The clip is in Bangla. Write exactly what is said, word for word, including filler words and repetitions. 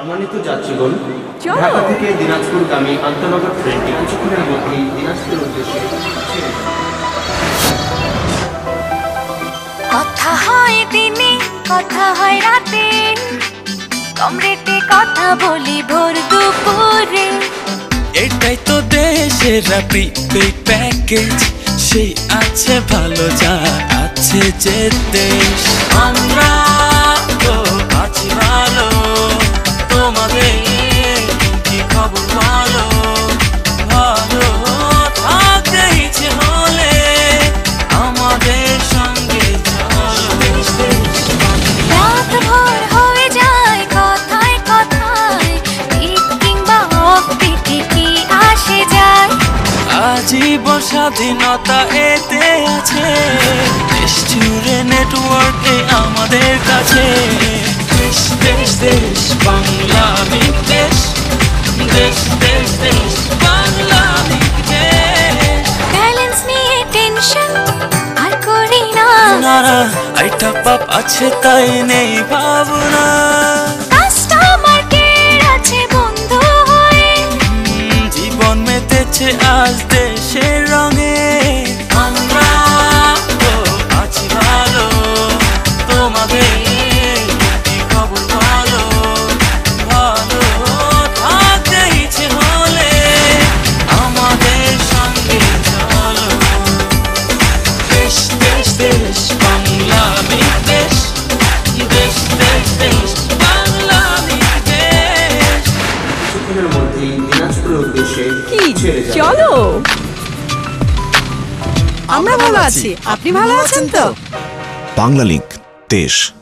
সম্মানিত যাত্রীগণ, ঢাকা থেকে দিনাজপুরগামী আন্তনগর ট্রেনটি কিছুক্ষণের মধ্যেই দিনাজপুরের উদ্দেশ্যে ছেড়ে যাবে। কথা হয় দিনে, কথা হয় রাতে, কম রেটে কথা বলি ভোর দুপুরে। এটাই তো দেশের প্রিপেড প্যাকেজ, সেই আছে ভালো যা আছে যে দেশ। আমরা তো আছি ভালো, তোমাদের কি খবর বলো? ভালো থাকতে ইচ্ছে হলে আমাদের সঙ্গে রাত ভোর হয়ে যায় কথায় কথায়, ঠিক কিংবা অফ বিটে কি আসে যায়। আজীবন স্বাধীনতা এতে আছে, দেশ জুড়ে নেটওয়ার্কে আমাদের কাছে। দেশ দেশ দেশ বাংলাদেশ, দেশ দেশ দেশ দেশ বাংলাদেশ। ব্যালেন্স নিয়ে টেনশন আর করি না, নারা আইটা পাপ আছে তাই নেই ভাবনা। কাস্টমার কেয়ার আছে বন্ধু হয়ে, জীবন মেতেছে আজ দেশের রঙে। আমরা তো আছি ভালো, তোমাদের কি খবর বলো? ভালো থাকতে ইচ্ছে হলে আমাদের সঙ্গে চলো। দেশ দেশ দেশ বাংলাদেশ, দেশ দেশ দেশ দেশ বাংলাদেশ। কিছুক্ষণের মধ্যেই দিনাজপুরের উদ্দেশ্যে কি ছেড়ে যাবে। চলো, আমরা ভালো আছি, আপনি ভালো আছেন তো? বাংলালিংক দেশ